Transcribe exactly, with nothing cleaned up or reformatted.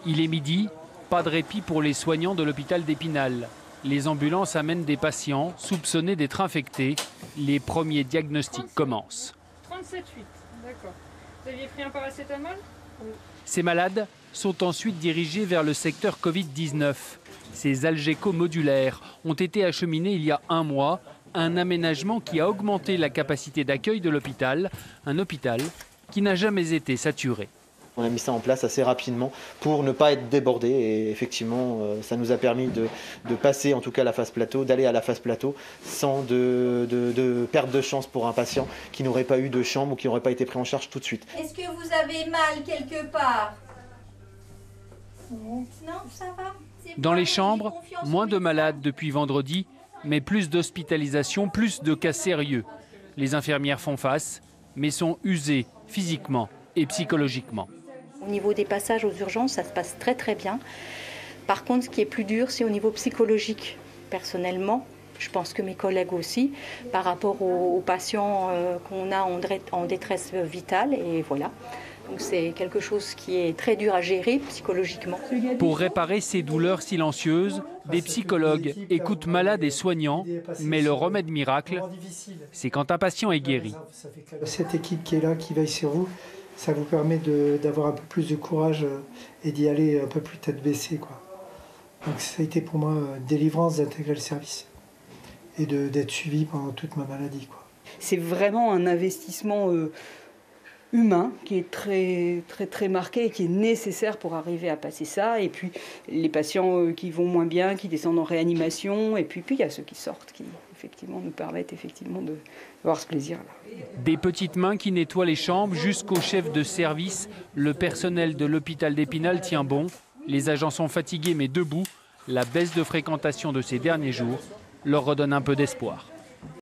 Il est midi, pas de répit pour les soignants de l'hôpital d'Épinal. Les ambulances amènent des patients soupçonnés d'être infectés. Les premiers diagnostics commencent. trente-sept virgule huit, d'accord. Vous aviez pris un paracétamol? Oui. Ces malades sont ensuite dirigés vers le secteur Covid dix-neuf. Ces algécos modulaires ont été acheminés il y a un mois. Un aménagement qui a augmenté la capacité d'accueil de l'hôpital. Un hôpital qui n'a jamais été saturé. On a mis ça en place assez rapidement pour ne pas être débordé et effectivement ça nous a permis de, de passer en tout cas la phase plateau, d'aller à la phase plateau sans de, de, de perte de chance pour un patient qui n'aurait pas eu de chambre ou qui n'aurait pas été pris en charge tout de suite. Est-ce que vous avez mal quelque part? Non, ça va. Dans les chambres, moins de malades depuis vendredi, mais plus d'hospitalisations, plus de cas sérieux. Les infirmières font face, mais sont usées physiquement et psychologiquement. Au niveau des passages aux urgences, ça se passe très très bien. Par contre, ce qui est plus dur, c'est au niveau psychologique. Personnellement, je pense que mes collègues aussi, par rapport aux, aux patients euh, qu'on a en, en détresse vitale, et voilà. Donc c'est quelque chose qui est très dur à gérer psychologiquement. Pour réparer ces douleurs silencieuses, des psychologues écoutent malades et soignants, mais le remède miracle, c'est quand un patient est guéri. Cette équipe qui est là, qui veille sur vous, ça vous permet d'avoir un peu plus de courage et d'y aller un peu plus tête baissée, quoi. Donc ça a été pour moi une délivrance d'intégrer le service et d'être suivi pendant toute ma maladie, quoi. C'est vraiment un investissement euh, humain qui est très, très, très marqué et qui est nécessaire pour arriver à passer ça. Et puis les patients euh, qui vont moins bien, qui descendent en réanimation, et puis puis il y a ceux qui sortent, qui effectivement nous permettent effectivement de avoir ce plaisir-là. Des petites mains qui nettoient les chambres jusqu'au chef de service. Le personnel de l'hôpital d'Épinal tient bon. Les agents sont fatigués mais debout. La baisse de fréquentation de ces derniers jours leur redonne un peu d'espoir.